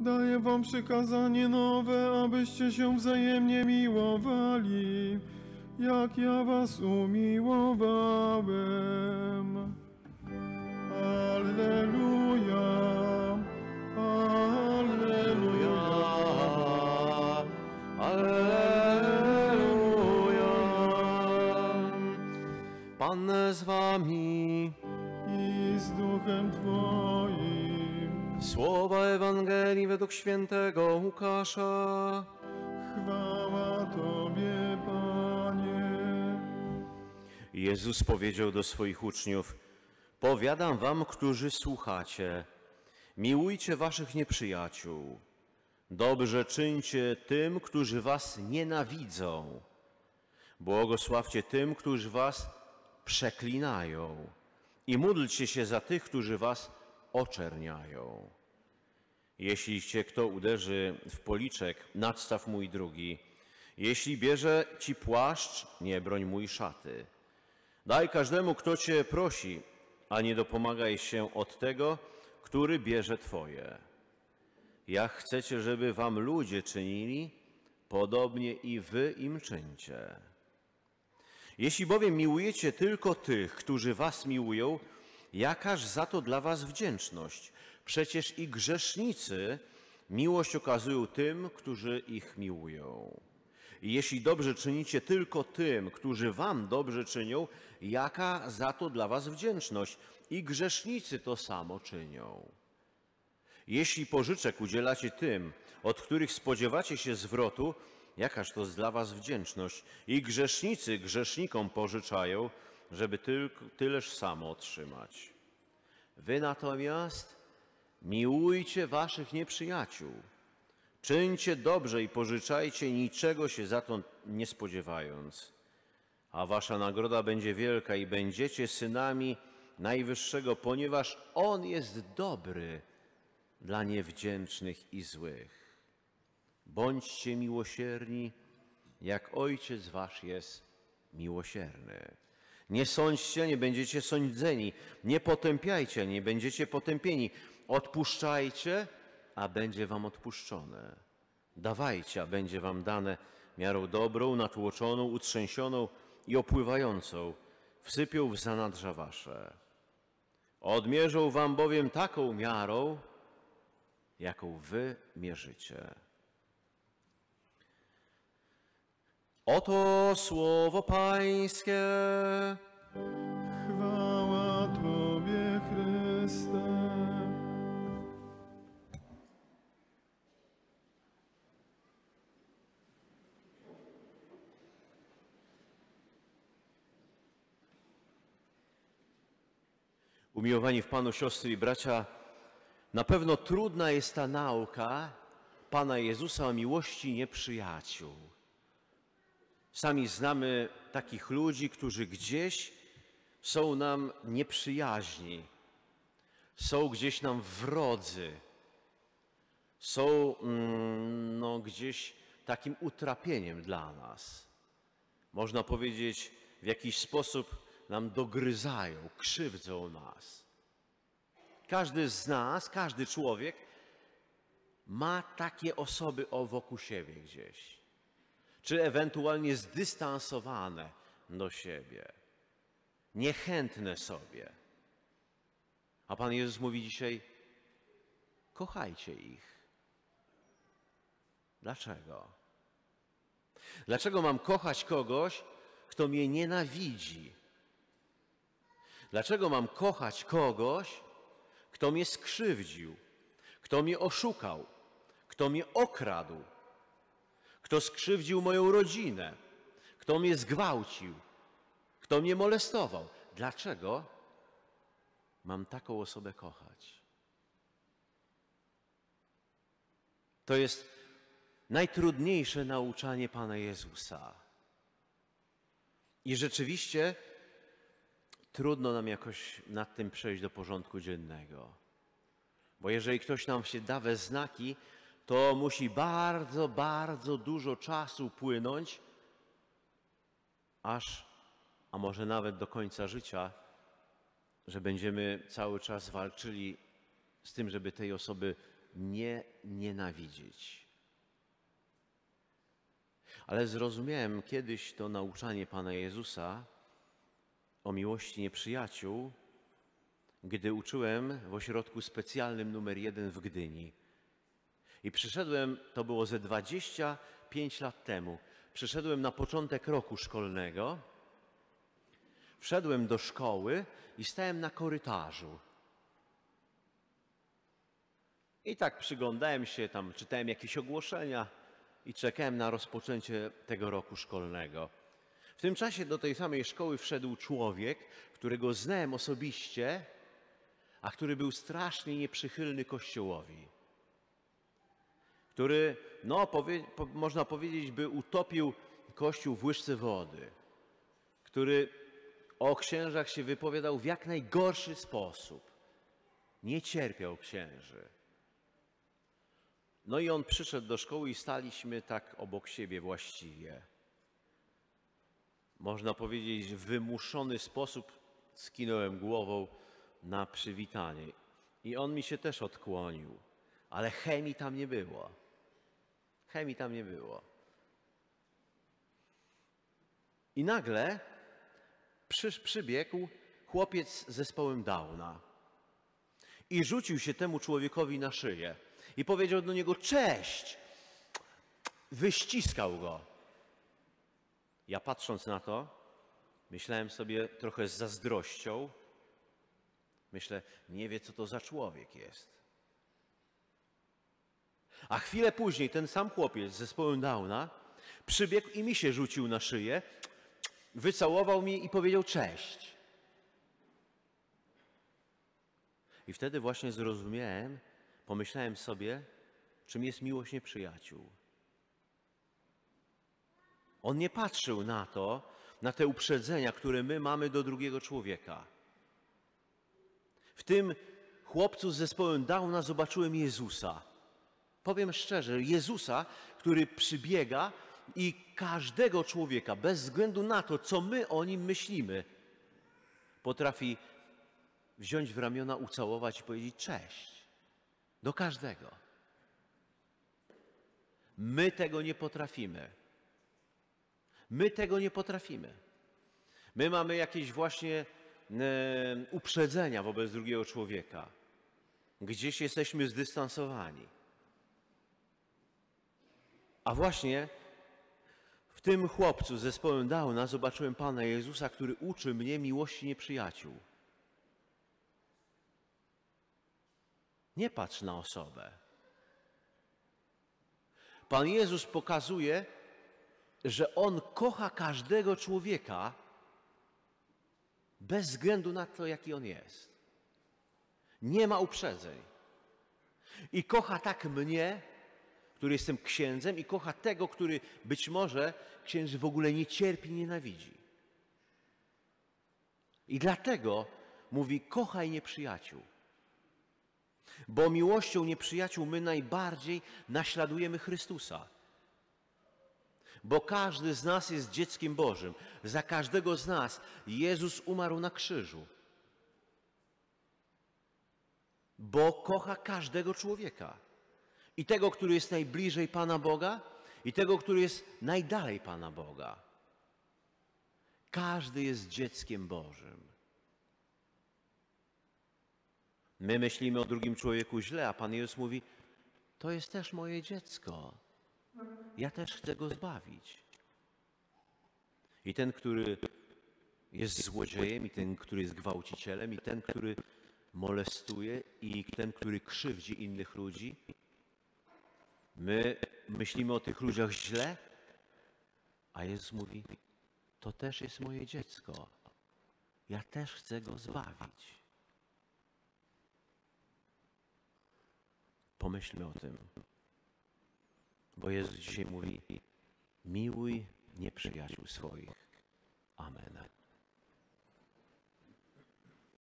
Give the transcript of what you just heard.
Daję wam przykazanie nowe, abyście się wzajemnie miłowali, jak ja was umiłowałem. Alleluja, alleluja, alleluja. Pan z wami i z duchem twoim. Słowa Ewangelii według świętego Łukasza. Chwała Tobie, Panie. Jezus powiedział do swoich uczniów: powiadam wam, którzy słuchacie, miłujcie waszych nieprzyjaciół, dobrze czyńcie tym, którzy was nienawidzą, błogosławcie tym, którzy was przeklinają i módlcie się za tych, którzy was oczerniają. Jeśli cię kto uderzy w policzek, nadstaw mu i drugi. Jeśli bierze ci płaszcz, nie broń mu i szaty. Daj każdemu, kto cię prosi, a nie dopomagaj się od tego, który bierze twoje. Jak chcecie, żeby wam ludzie czynili, podobnie i wy im czyńcie. Jeśli bowiem miłujecie tylko tych, którzy was miłują, jakaż za to dla was wdzięczność? Przecież i grzesznicy miłość okazują tym, którzy ich miłują. I jeśli dobrze czynicie tylko tym, którzy wam dobrze czynią, jaka za to dla was wdzięczność? I grzesznicy to samo czynią. Jeśli pożyczek udzielacie tym, od których spodziewacie się zwrotu, jakaż to dla was wdzięczność? I grzesznicy grzesznikom pożyczają, żeby tyleż samo otrzymać. Wy natomiast miłujcie waszych nieprzyjaciół. Czyńcie dobrze i pożyczajcie, niczego się za to nie spodziewając. A wasza nagroda będzie wielka i będziecie synami Najwyższego, ponieważ On jest dobry dla niewdzięcznych i złych. Bądźcie miłosierni, jak Ojciec wasz jest miłosierny. Nie sądźcie, nie będziecie sądzeni. Nie potępiajcie, nie będziecie potępieni. Odpuszczajcie, a będzie wam odpuszczone. Dawajcie, a będzie wam dane miarą dobrą, natłoczoną, utrzęsioną i opływającą. Wsypią w zanadrza wasze. Odmierzą wam bowiem taką miarą, jaką wy mierzycie. Oto słowo Pańskie. Chwała Tobie, Chryste. Umiłowani w Panu siostry i bracia, na pewno trudna jest ta nauka Pana Jezusa o miłości nieprzyjaciół. Sami znamy takich ludzi, którzy gdzieś są nam nieprzyjaźni, są gdzieś nam wrodzy, są gdzieś takim utrapieniem dla nas. Można powiedzieć, w jakiś sposób nam dogryzają, krzywdzą nas. Każdy z nas, każdy człowiek ma takie osoby wokół siebie gdzieś, czy ewentualnie zdystansowane do siebie, niechętne sobie. A Pan Jezus mówi dzisiaj: kochajcie ich. Dlaczego? Dlaczego mam kochać kogoś, kto mnie nienawidzi? Dlaczego mam kochać kogoś, kto mnie skrzywdził, kto mnie oszukał, kto mnie okradł, kto skrzywdził moją rodzinę, kto mnie zgwałcił, kto mnie molestował? Dlaczego mam taką osobę kochać? To jest najtrudniejsze nauczanie Pana Jezusa. I rzeczywiście trudno nam jakoś nad tym przejść do porządku dziennego. Bo jeżeli ktoś nam się da we znaki, to musi bardzo, bardzo dużo czasu płynąć, a może nawet do końca życia, że będziemy cały czas walczyli z tym, żeby tej osoby nie nienawidzieć. Ale zrozumiałem kiedyś to nauczanie Pana Jezusa o miłości nieprzyjaciół, gdy uczyłem w ośrodku specjalnym numer 1 w Gdyni. I przyszedłem, to było ze 25 lat temu, przyszedłem na początek roku szkolnego, wszedłem do szkoły i stałem na korytarzu. I tak przyglądałem się, tam czytałem jakieś ogłoszenia i czekałem na rozpoczęcie tego roku szkolnego. W tym czasie do tej samej szkoły wszedł człowiek, którego znałem osobiście, a który był strasznie nieprzychylny Kościołowi. Który, można powiedzieć, by utopił Kościół w łyżce wody. Który o księżach się wypowiadał w jak najgorszy sposób. Nie cierpiał księży. No i on przyszedł do szkoły i staliśmy tak obok siebie właściwie. Można powiedzieć, w wymuszony sposób skinąłem głową na przywitanie. I on mi się też odkłonił, ale chemii tam nie było. Chemii tam nie było. I nagle przybiegł chłopiec z zespołem Downa i rzucił się temu człowiekowi na szyję i powiedział do niego: cześć! Wyściskał go. Ja patrząc na to, myślałem sobie trochę z zazdrością, myślę, nie wie, co to za człowiek jest. A chwilę później ten sam chłopiec z zespołem Downa przybiegł i mi się rzucił na szyję, wycałował mnie i powiedział cześć. I wtedy właśnie zrozumiałem, pomyślałem sobie, czym jest miłość nieprzyjaciół. On nie patrzył na to, na te uprzedzenia, które my mamy do drugiego człowieka. W tym chłopcu z zespołem Downa zobaczyłem Jezusa. Powiem szczerze, Jezusa, który przybiega i każdego człowieka, bez względu na to, co my o nim myślimy, potrafi wziąć w ramiona, ucałować i powiedzieć cześć. Do każdego. My tego nie potrafimy. My tego nie potrafimy. My mamy jakieś właśnie uprzedzenia wobec drugiego człowieka. Gdzieś jesteśmy zdystansowani. A właśnie w tym chłopcu z zespołem Downa zobaczyłem Pana Jezusa, który uczy mnie miłości nieprzyjaciół. Nie patrz na osobę. Pan Jezus pokazuje, że On kocha każdego człowieka bez względu na to, jaki on jest. Nie ma uprzedzeń. I kocha tak mnie, który jestem księdzem, i kocha tego, który być może księży w ogóle nie cierpi, nienawidzi. I dlatego mówi: kochaj nieprzyjaciół. Bo miłością nieprzyjaciół my najbardziej naśladujemy Chrystusa. Bo każdy z nas jest dzieckiem Bożym. Za każdego z nas Jezus umarł na krzyżu. Bo kocha każdego człowieka. I tego, który jest najbliżej Pana Boga, i tego, który jest najdalej Pana Boga. Każdy jest dzieckiem Bożym. My myślimy o drugim człowieku źle, a Pan Jezus mówi: to jest też moje dziecko. Ja też chcę go zbawić. I ten, który jest złodziejem, i ten, który jest gwałcicielem, i ten, który molestuje, i ten, który krzywdzi innych ludzi. My myślimy o tych ludziach źle, a Jezus mówi: to też jest moje dziecko. Ja też chcę go zbawić. Pomyślmy o tym. Bo Jezus dzisiaj mówi: miłuj nieprzyjaciół swoich. Amen.